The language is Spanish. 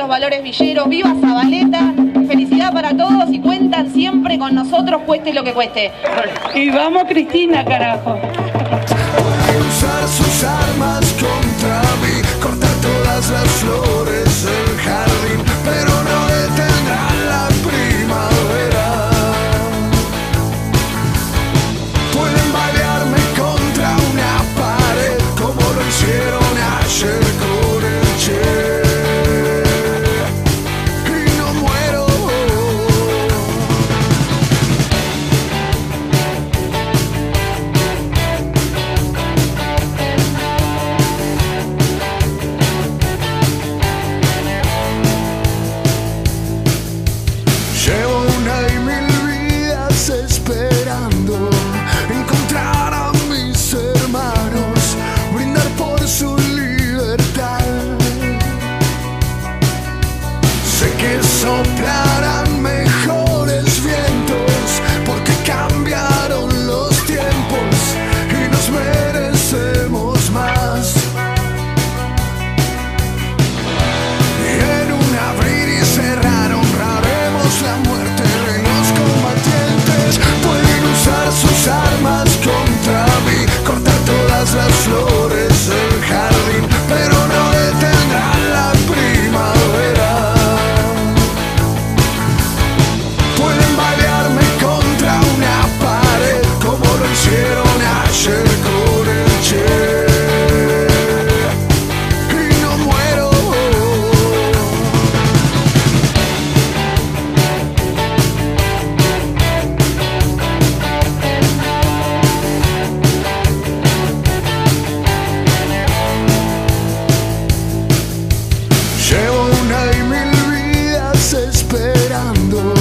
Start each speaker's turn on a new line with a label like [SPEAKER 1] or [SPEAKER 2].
[SPEAKER 1] los valores villeros. ¡Viva Zabaleta! Felicidad para todos y cuentan siempre con nosotros, cueste lo que cueste.
[SPEAKER 2] Y vamos Cristina, carajo.
[SPEAKER 3] Usar sus armas contra mí, cortar todas las flores del jardín, pero no detendrán la primavera. Pueden balearme contra una pared como lo hicieron ayer con el Che. Y no muero. Llevo una y mil vidas esperando encontrar a mis hermanos, brindar por su libertad. Sé que soplarán mejores vientos porque cambiaron los tiempos y nos merecemos más. Y en un abrir y cerrar honraremos la muerte de los combatientes. Pueden usar sus armas contra mí, cortar todas las flores del jardín, pero no detendrán la primavera. Pueden balearme contra una pared como lo hicieron ayer con el Che. Y no muero. Llevo una y mil vidas esperando